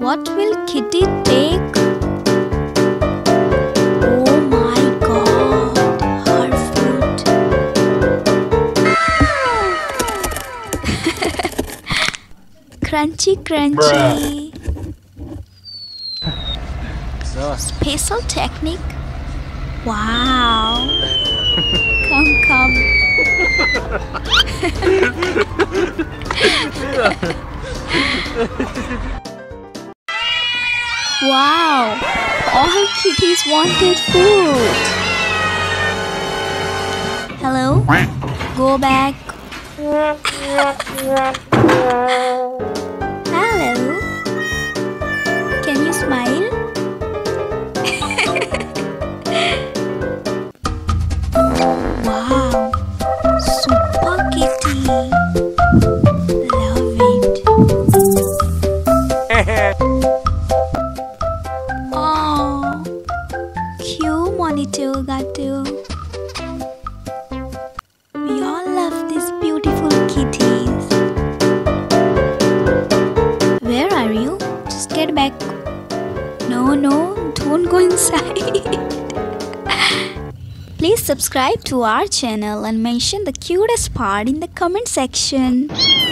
What will Kitty take? Oh my god, her foot. Crunchy, crunchy. Special technique. Wow. Come, come. Wow, all kitties wanted food. Hello? Go back. Hello? Can you smile? Wow, super kitty. Love it. Oh, cute monitor gato. We all love these beautiful kitties. Where are you? Just get back. No, don't go inside. Please subscribe to our channel and mention the cutest part in the comment section.